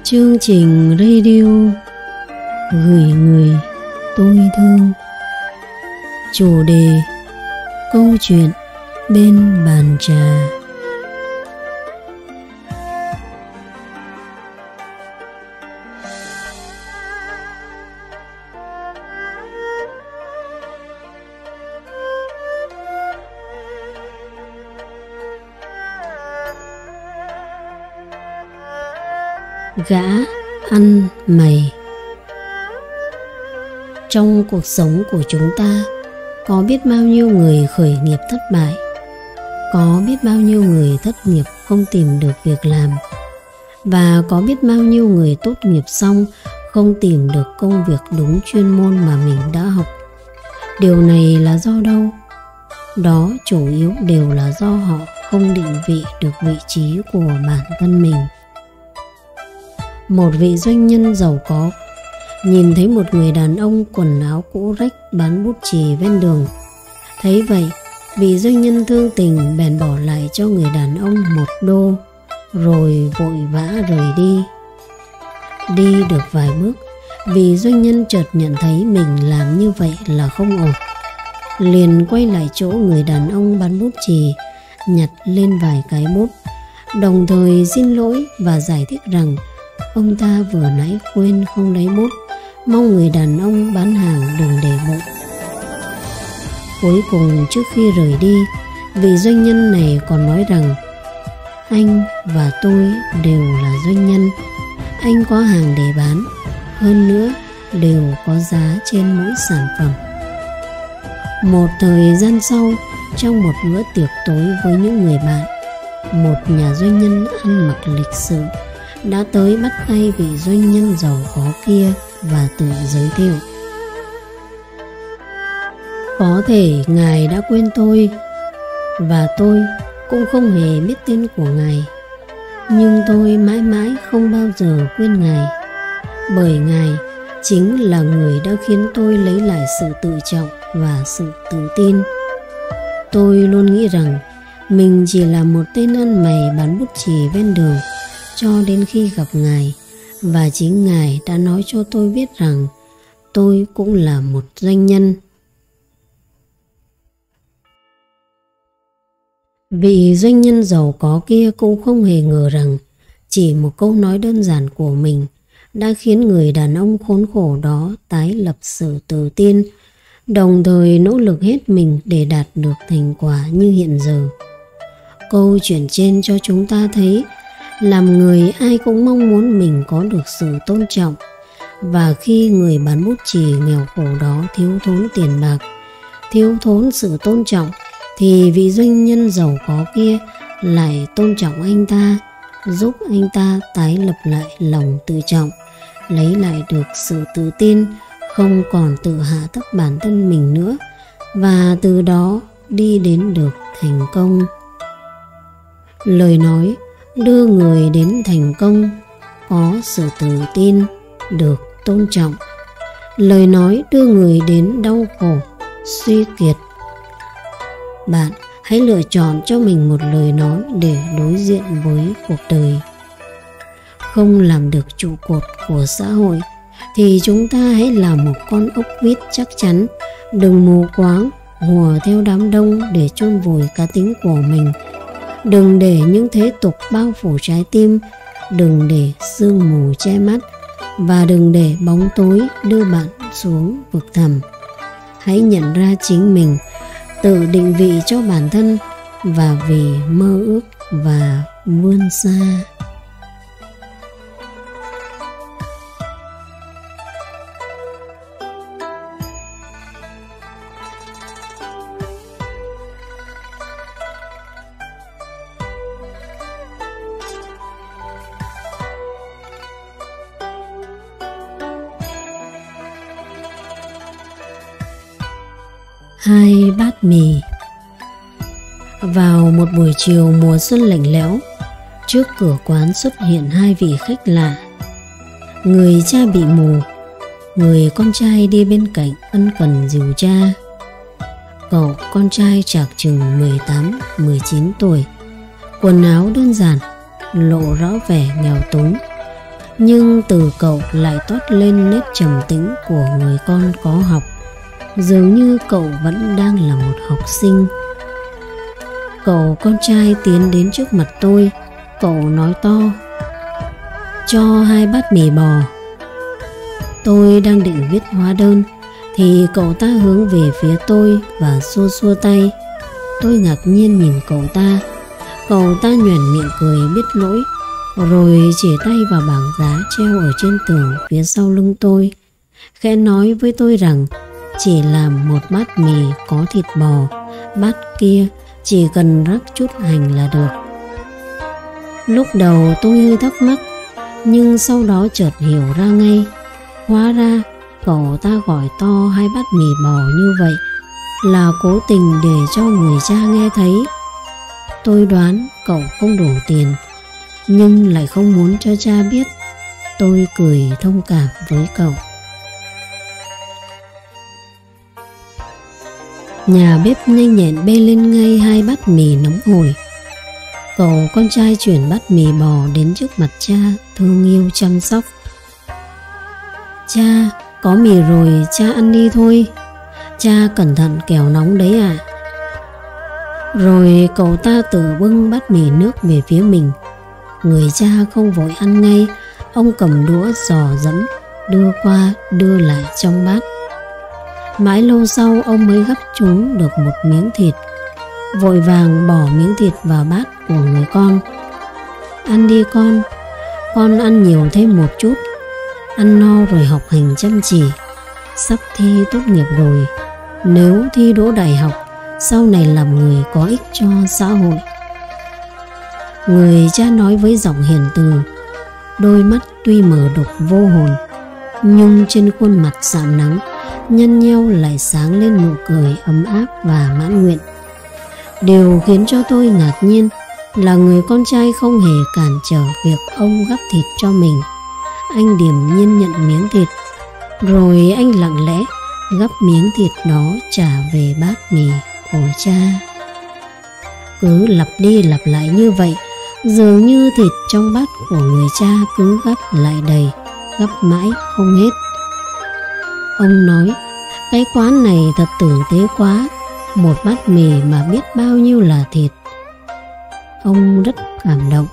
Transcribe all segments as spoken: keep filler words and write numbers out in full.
Chương trình radio Gửi người tôi thương. Chủ đề: câu chuyện bên bàn trà. Gã ăn mày. Trong cuộc sống của chúng ta, có biết bao nhiêu người khởi nghiệp thất bại, có biết bao nhiêu người thất nghiệp không tìm được việc làm, và có biết bao nhiêu người tốt nghiệp xong không tìm được công việc đúng chuyên môn mà mình đã học. Điều này là do đâu? Đó chủ yếu đều là do họ không định vị được vị trí của bản thân mình. Một vị doanh nhân giàu có nhìn thấy một người đàn ông quần áo cũ rách bán bút chì ven đường. Thấy vậy, vị doanh nhân thương tình bèn bỏ lại cho người đàn ông một đô, rồi vội vã rời đi. Đi được vài bước, vị doanh nhân chợt nhận thấy mình làm như vậy là không ổn. Liền quay lại chỗ người đàn ông bán bút chì, nhặt lên vài cái bút, đồng thời xin lỗi và giải thích rằng ông ta vừa nãy quên không lấy bút, mong người đàn ông bán hàng đừng để bụng. Cuối cùng trước khi rời đi, vị doanh nhân này còn nói rằng: anh và tôi đều là doanh nhân, anh có hàng để bán, hơn nữa đều có giá trên mỗi sản phẩm. Một thời gian sau, trong một bữa tiệc tối với những người bạn, một nhà doanh nhân ăn mặc lịch sự đã tới bắt tay vị doanh nhân giàu có kia và tự giới thiệu: có thể ngài đã quên tôi, và tôi cũng không hề biết tên của ngài, nhưng tôi mãi mãi không bao giờ quên ngài, bởi ngài chính là người đã khiến tôi lấy lại sự tự trọng và sự tự tin. Tôi luôn nghĩ rằng mình chỉ là một tên ăn mày bán bút chì ven đường, cho đến khi gặp ngài, và chính ngài đã nói cho tôi biết rằng tôi cũng là một doanh nhân. Vị doanh nhân giàu có kia cũng không hề ngờ rằng chỉ một câu nói đơn giản của mình đã khiến người đàn ông khốn khổ đó tái lập sự tự tin, đồng thời nỗ lực hết mình để đạt được thành quả như hiện giờ. Câu chuyện trên cho chúng ta thấy làm người ai cũng mong muốn mình có được sự tôn trọng, và khi người bán bút chì nghèo khổ đó thiếu thốn tiền bạc, thiếu thốn sự tôn trọng, thì vị doanh nhân giàu có kia lại tôn trọng anh ta, giúp anh ta tái lập lại lòng tự trọng, lấy lại được sự tự tin, không còn tự hạ thấp bản thân mình nữa, và từ đó đi đến được thành công. Lời nói đưa người đến thành công có sự tự tin, được tôn trọng. Lời nói đưa người đến đau khổ, suy kiệt. Bạn hãy lựa chọn cho mình một lời nói để đối diện với cuộc đời. Không làm được trụ cột của xã hội thì chúng ta hãy là một con ốc vít chắc chắn. Đừng mù quáng hùa theo đám đông để chôn vùi cá tính của mình. Đừng để những thế tục bao phủ trái tim, đừng để sương mù che mắt, và đừng để bóng tối đưa bạn xuống vực thẳm. Hãy nhận ra chính mình, tự định vị cho bản thân, và vì mơ ước và vươn xa. Hai bát mì. Vào một buổi chiều mùa xuân lạnh lẽo, trước cửa quán xuất hiện hai vị khách lạ. Người cha bị mù, người con trai đi bên cạnh ân cần dìu cha. Cậu con trai chạc chừng mười tám mười chín tuổi, quần áo đơn giản, lộ rõ vẻ nghèo túng. Nhưng từ cậu lại toát lên nét trầm tĩnh của người con có học, dường như cậu vẫn đang là một học sinh. Cậu con trai tiến đến trước mặt tôi, cậu nói to: "Cho hai bát mì bò." Tôi đang định viết hóa đơn thì cậu ta hướng về phía tôi và xua xua tay. Tôi ngạc nhiên nhìn cậu ta. Cậu ta nhoẻn miệng cười biết lỗi, rồi chỉ tay vào bảng giá treo ở trên tường phía sau lưng tôi, khẽ nói với tôi rằng chỉ làm một bát mì có thịt bò, bát kia chỉ cần rắc chút hành là được. Lúc đầu tôi hơi thắc mắc, nhưng sau đó chợt hiểu ra ngay. Hóa ra cậu ta gọi to hai bát mì bò như vậy là cố tình để cho người cha nghe thấy. Tôi đoán cậu không đủ tiền, nhưng lại không muốn cho cha biết. Tôi cười thông cảm với cậu. Nhà bếp nhanh nhẹn bê lên ngay hai bát mì nóng hổi. Cậu con trai chuyển bát mì bò đến trước mặt cha, thương yêu chăm sóc. "Cha, có mì rồi, cha ăn đi thôi. Cha cẩn thận kẻo nóng đấy à." Rồi cậu ta tự bưng bát mì nước về phía mình. Người cha không vội ăn ngay, ông cầm đũa dò dẫm, đưa qua đưa lại trong bát. Mãi lâu sau ông mới gắp trúng được một miếng thịt, vội vàng bỏ miếng thịt vào bát của người con. "Ăn đi con, con ăn nhiều thêm một chút. Ăn no rồi học hành chăm chỉ. Sắp thi tốt nghiệp rồi, nếu thi đỗ đại học, sau này làm người có ích cho xã hội." Người cha nói với giọng hiền từ, đôi mắt tuy mờ đục vô hồn, nhưng trên khuôn mặt rạng nắng nhăn nheo lại sáng lên nụ cười ấm áp và mãn nguyện. Điều khiến cho tôi ngạc nhiên là người con trai không hề cản trở việc ông gắp thịt cho mình. Anh điềm nhiên nhận miếng thịt, rồi anh lặng lẽ gắp miếng thịt đó trả về bát mì của cha. Cứ lặp đi lặp lại như vậy, dường như thịt trong bát của người cha cứ gắp lại đầy, gắp mãi không hết. Ông nói, cái quán này thật tử tế quá, một bát mì mà biết bao nhiêu là thịt. Ông rất cảm động.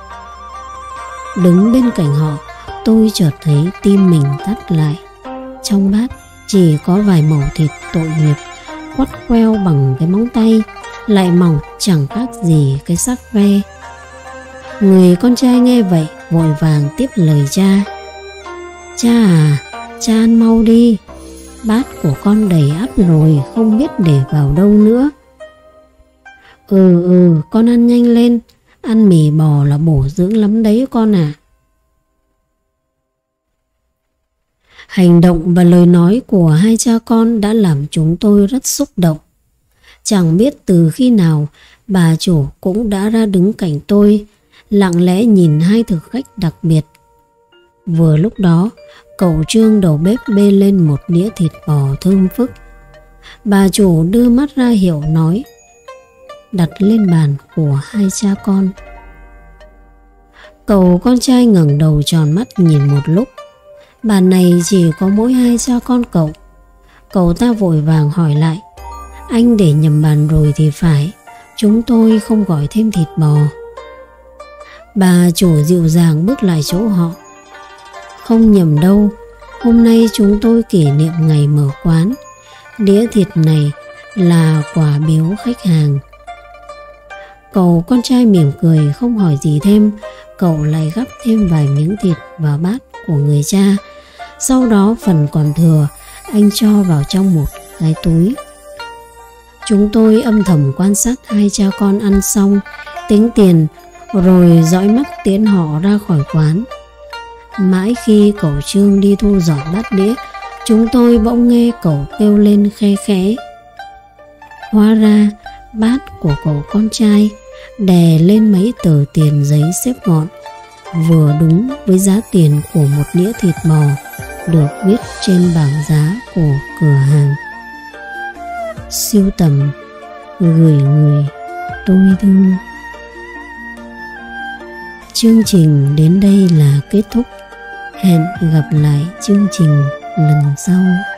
Đứng bên cạnh họ, tôi chợt thấy tim mình thắt lại. Trong bát chỉ có vài mẩu thịt tội nghiệp, quắt queo bằng cái móng tay, lại mỏng chẳng khác gì cái xác ve. Người con trai nghe vậy vội vàng tiếp lời cha. Cha à, cha ăn mau đi, bát của con đầy ắp rồi, không biết để vào đâu nữa. Ừ ừ, con ăn nhanh lên, ăn mì bò là bổ dưỡng lắm đấy con à. Hành động và lời nói của hai cha con đã làm chúng tôi rất xúc động. Chẳng biết từ khi nào bà chủ cũng đã ra đứng cạnh tôi, lặng lẽ nhìn hai thực khách đặc biệt. Vừa lúc đó, cậu Trương đầu bếp bê lên một đĩa thịt bò thơm phức. Bà chủ đưa mắt ra hiệu nói, đặt lên bàn của hai cha con. Cậu con trai ngẩng đầu tròn mắt nhìn một lúc. Bàn này chỉ có mỗi hai cha con cậu. Cậu ta vội vàng hỏi lại, anh để nhầm bàn rồi thì phải, chúng tôi không gọi thêm thịt bò. Bà chủ dịu dàng bước lại chỗ họ. Không nhầm đâu, hôm nay chúng tôi kỷ niệm ngày mở quán. Đĩa thịt này là quà biếu khách hàng. Cậu con trai mỉm cười không hỏi gì thêm. Cậu lại gắp thêm vài miếng thịt vào bát của người cha. Sau đó phần còn thừa anh cho vào trong một cái túi. Chúng tôi âm thầm quan sát hai cha con ăn xong, tính tiền, rồi dõi mắt tiễn họ ra khỏi quán. Mãi khi cậu Trương đi thu dọn bát đĩa, chúng tôi bỗng nghe cậu kêu lên khe khẽ. Hóa ra bát của cậu con trai đè lên mấy tờ tiền giấy xếp gọn, vừa đúng với giá tiền của một đĩa thịt bò được viết trên bảng giá của cửa hàng. Sưu tầm, gửi người tôi thương. Chương trình đến đây là kết thúc. Hẹn gặp lại chương trình lần sau.